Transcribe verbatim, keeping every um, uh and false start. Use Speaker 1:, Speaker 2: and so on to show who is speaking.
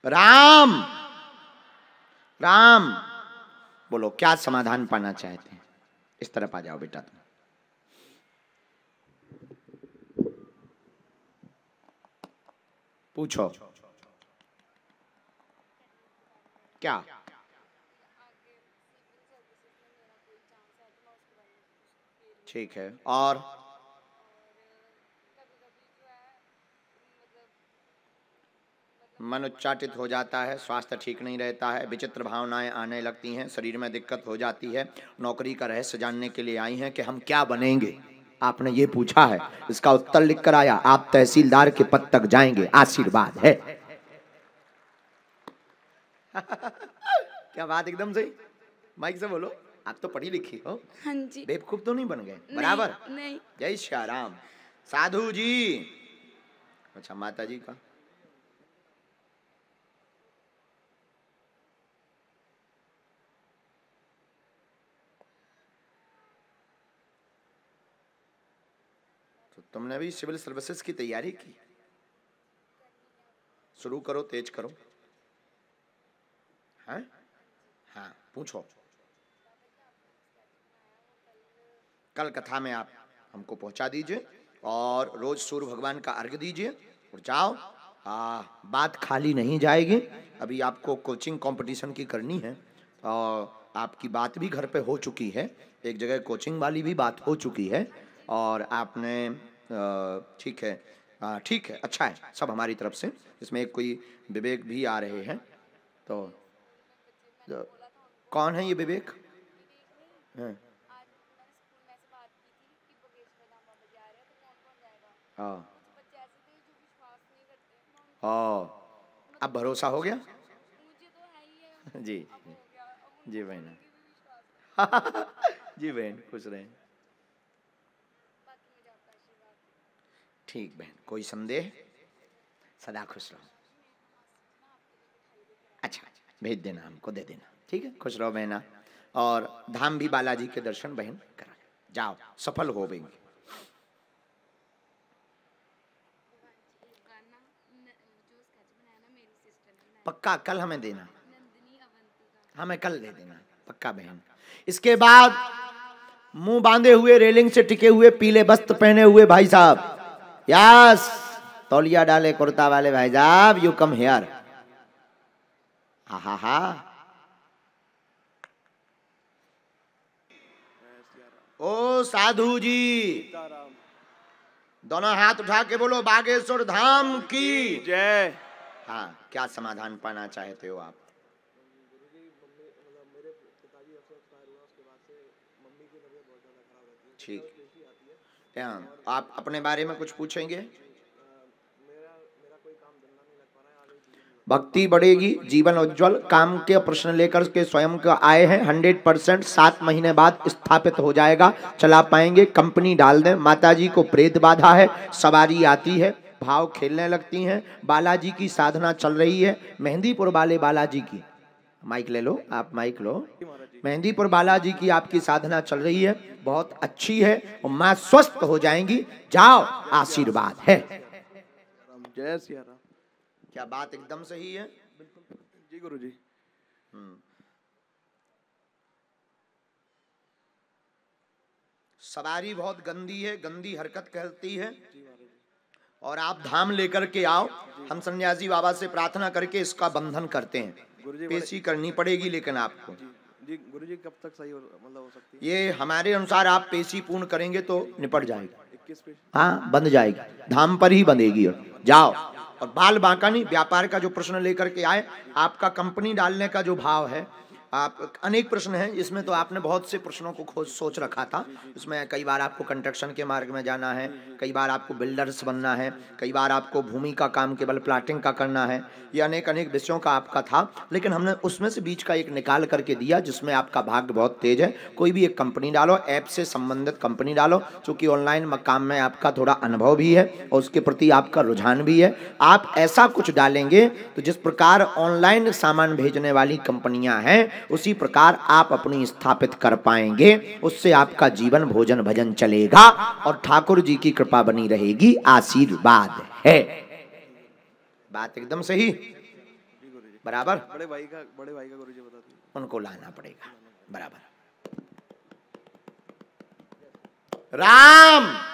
Speaker 1: राम राम बोलो, क्या समाधान पाना चाहते हैं? इस तरफ आ जाओ बेटा तुम। पूछो क्या? ठीक है, और मन उच्चाटित हो जाता है, स्वास्थ्य ठीक नहीं रहता है, विचित्र भावनाएं आने लगती हैं, शरीर में दिक्कत हो जाती है। नौकरी का रहस्य जानने के लिए आई हैं कि हम क्या बनेंगे, आपने ये पूछा है, इसका उत्तर लिख कर आया। आप तहसीलदार के पद तक जाएंगे, आशीर्वाद है। क्या बात, एकदम सही। माइक से बोलो, आप तो पढ़ी लिखी हो।
Speaker 2: हाँ जी।
Speaker 1: बेवकूफ तो नहीं बन गए? बराबर।
Speaker 2: नहीं।
Speaker 1: जय श्री राम। साधु जी, अच्छा माता जी का तो तुमने भी सिविल सर्विसेज की तैयारी की? शुरू करो, तेज करो। हाँ हाँ, पूछो। कल कथा में आप हमको पहुंचा दीजिए और रोज सूर्य भगवान का अर्घ्य दीजिए और जाओ। आ, बात खाली नहीं जाएगी। अभी आपको कोचिंग कंपटीशन की करनी है और आपकी बात भी घर पे हो चुकी है, एक जगह कोचिंग वाली भी बात हो चुकी है और आपने ठीक है, ठीक है, अच्छा है सब हमारी तरफ से। इसमें एक कोई विवेक भी आ रहे हैं, तो, तो कौन है ये विवेक? हैं? हाँ हाँ, अब भरोसा हो गया? जी जी बहन। जी बहन, खुश रहें। ठीक बहन, कोई संदेह? सदा खुश रहो। अच्छा, भेज देना, हमको दे देना, ठीक है। खुश रहो बहना। और धाम भी बालाजी के दर्शन बहन करा जाओ, सफल हो गई। पक्का कल हमें देना, हमें कल दे देना पक्का बहन। इसके बाद मुंह बांधे हुए, रेलिंग से टिके हुए, पीले वस्त्र पहने हुए भाई साहब, यस, तौलिया डाले कुर्ता वाले भाई साहब, यू कम हियर। हा हा हा। ओ साधु जी, दोनों हाथ उठा के बोलो बागेश्वर धाम की जय। हाँ, क्या समाधान पाना चाहते हो आप? ठीक, आप अपने बारे में कुछ पूछेंगे? भक्ति बढ़ेगी, जीवन उज्जवल, काम के प्रश्न लेकर के स्वयं का आए हैं, हंड्रेड परसेंट सात महीने बाद स्थापित हो जाएगा, चला पाएंगे। कंपनी डाल दें। माताजी को प्रेत बाधा है, सवारी आती है, भाव खेलने लगती हैं। बालाजी की साधना चल रही है, मेहंदीपुर वाले बालाजी की, माइक ले लो आप, माइक लो। मेहंदीपुर बालाजी की आपकी साधना चल रही है, बहुत अच्छी है और मां स्वस्थ हो जाएंगी। जाओ, आशीर्वाद है।
Speaker 3: जय सिया राम।
Speaker 1: क्या बात एकदम सही है?
Speaker 3: बिल्कुल जी गुरु जी।
Speaker 1: हम्म, सवारी बहुत गंदी है, गंदी हरकत करती है और आप धाम लेकर के आओ। हम सन्यासी बाबा से प्रार्थना करके इसका बंधन करते हैं। पेशी करनी पड़ेगी लेकिन आपको।
Speaker 3: जी गुरु जी, कब तक सही हो, मतलब हो सकती है?
Speaker 1: ये हमारे अनुसार आप पेशी पूर्ण करेंगे तो निपट जाएगी।
Speaker 3: इक्कीस पे
Speaker 1: हाँ, बंध जाएगी, धाम पर ही बंधेगी। और जाओ। और बाल बांका नहीं, व्यापार का जो प्रश्न लेकर के आए, आपका कंपनी डालने का जो भाव है, आप अनेक प्रश्न हैं इसमें, तो आपने बहुत से प्रश्नों को खोज सोच रखा था। इसमें कई बार आपको कंस्ट्रक्शन के मार्ग में जाना है, कई बार आपको बिल्डर्स बनना है, कई बार आपको भूमि का काम केवल प्लाटिंग का करना है। ये अनेक अनेक विषयों का आपका था, लेकिन हमने उसमें से बीच का एक निकाल करके दिया जिसमें आपका भाग्य बहुत तेज है। कोई भी एक कंपनी डालो, ऐप से संबंधित कंपनी डालो, क्योंकि ऑनलाइन काम में आपका थोड़ा अनुभव भी है और उसके प्रति आपका रुझान भी है। आप ऐसा कुछ डालेंगे तो जिस प्रकार ऑनलाइन सामान भेजने वाली कंपनियां हैं, उसी प्रकार आप अपनी स्थापित कर पाएंगे। उससे आपका जीवन भोजन भजन चलेगा और ठाकुर जी की कृपा बनी रहेगी, आशीर्वाद है। बात एकदम सही। बराबर,
Speaker 3: बड़े भाई का बड़े भाई का गुरुजी बता दीजिए।
Speaker 1: उनको लाना पड़ेगा, बराबर। राम